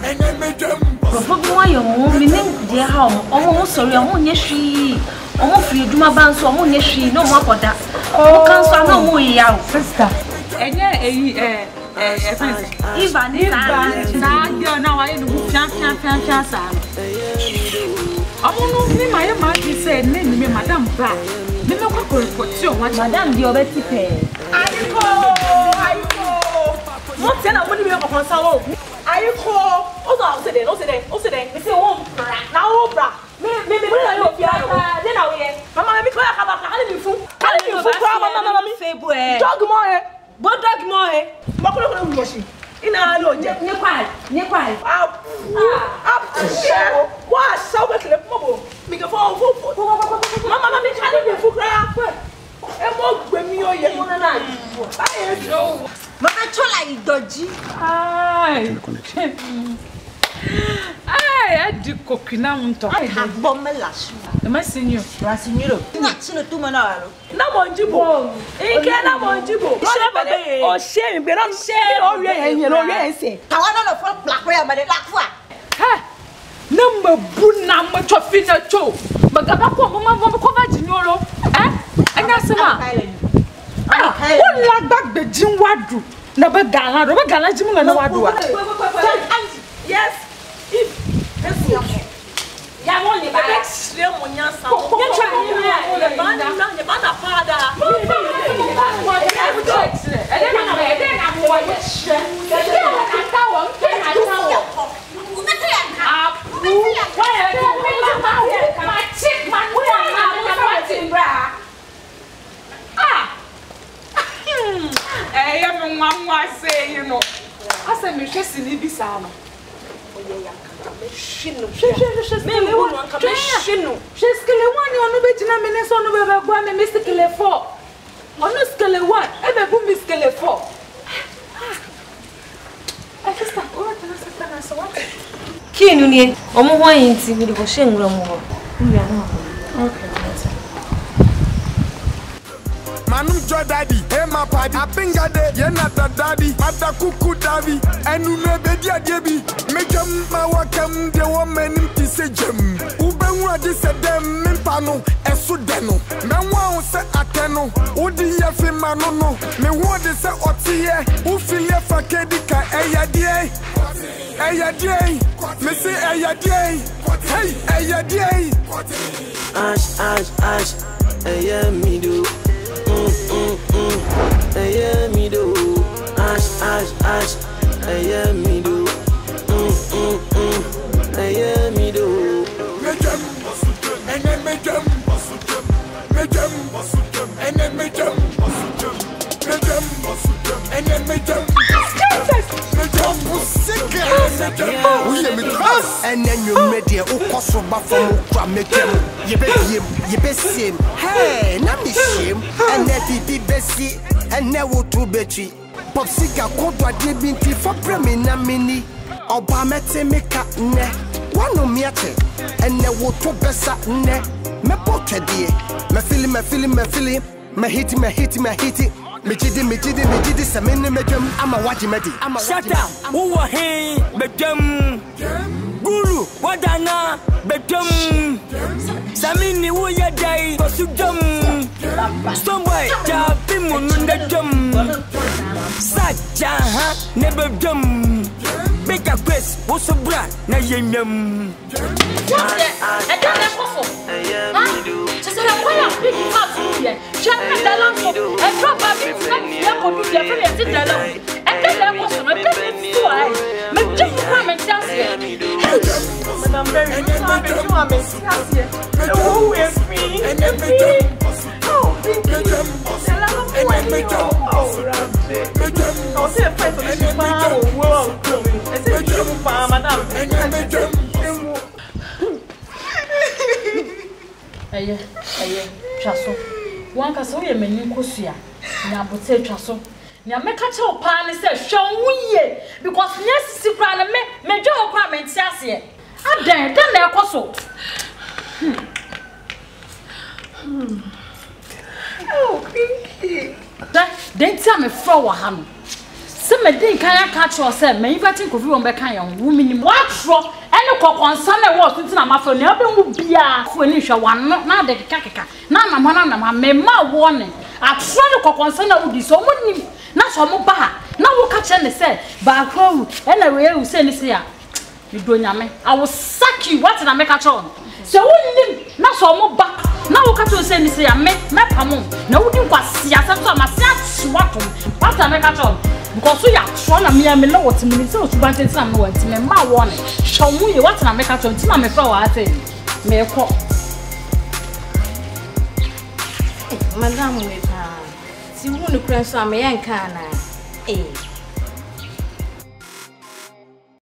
Why you meaning dear how almost sorry, I won't yes she almost free do my band so I won't yes she no more for that. Oh, can't no more out, sister. And yeah, Ivan, now I know can't. I won't know my mother said, name me Madame Black. Me no go report you, Madame the Obeti pay. I go. Not tell I wouldn't be able to sell. I call. Also, say then. We say, oh, now, bra. Maybe I hope you are. Then I will. Mamma, me cry about how fool. How you fool, Mamma, say, boy. Dog more. What dog more? Mokolo Moshi. In our Lord, near quiet. Up. What? So much left mobile. Make a fall. Mamma, me can't be fool. And walk with me or you want to I know. Mama chola idoji. I do coquina unto. I have bombelash. The messenger, Rasinero. Not to Tumanaro. No monjibo. Ekana monjibo. Or shame, but I'm shame or rain, say. Tawana for black where but lack for. Ha! Number boon number chofina cho. But Gabaco, Mamma Covaginoro. Eh? And that's a one lag back the Jim Wadu. Never gala, Jim and Wadu. Yes, if you only back slim on your son. I say, you know, I said, me just in the salon. She's killing one, you're no better than Minnesota, where I'm a Mr. Killer 4. On the scale 1, ever boom Miss Killer 4. I just thought, what can I say? King, you need a more wine to be the shame. Okay. Manum Joe Daddy, hey my party, I think I did, you're not the daddy, Mata Kuku Daddy, and you know the dear Debbie, make them my welcome, the woman to say Jim, Uben this at them, Mimpano, and Sudano, Memoir say Ateno, Udi Yafimano, me what is a Otia, Ufilia Fakedica, Ayadia, Missy Ayadia, hey, Ayadia, Ash, me do. Yeah, me do. Ash. Yeah, me do. Yeah, me do. Make them and then make them and then make them and then make them. And then you made your Okoso Buffalo make them. You be same. Hey, not be shame. And then be Bessie and never to betray. Popsica Kodwa Dibinti for Premina Mini. Obama Temeka ne. One no miate. And never to Bessa ne. Me pocket dear. Me feeling. Me hit it. Me jidi, samene me jam. I'm a watching me. Shut up. Who are he? Me jam. Guru, wadana, me jam. Samini wo ya dai, kosu jam. Stomboy, jabi mununde jam. Saja ha, nebe jam. Make a quest, what's a brat? Na yenyam. I don't know. Just a way of picking up here. Check the lamp and drop a bit of the and then was a bit make just come and dance here. I'm very sorry. Who is me? And then Chaso. One can so a menu cosia. Now, but say Chaso. Now, make a child pan and say, show we because yes, she cried and me do crime and sassy. I dare, then there was Oh, Pinky. Then tell me, Frau Ham. So say me din kan catch you say me inviting Kofi won be kan yan wo minim wa tro ene kokonsa na wo so tina mafo ne obenwu bia fo ni hwa wan na de keka na ma me ma wo ne atro ne kokonsa na wo di so mo nim na so mo ba na wo ka che ne say ba ko ene we you say ni say ya you do nyame I will sack you what na make catch on so wo nim na so mo ba na wo ka che say ni say ya me pamom na wo di kwase asem so ma say atwatom what na make catch on because you are trying to me know what me say to bank na me want me ma wo ne show you what na make catch on ti na me fra wa ate me ko madam we pa ti hu no kran so am yan kan na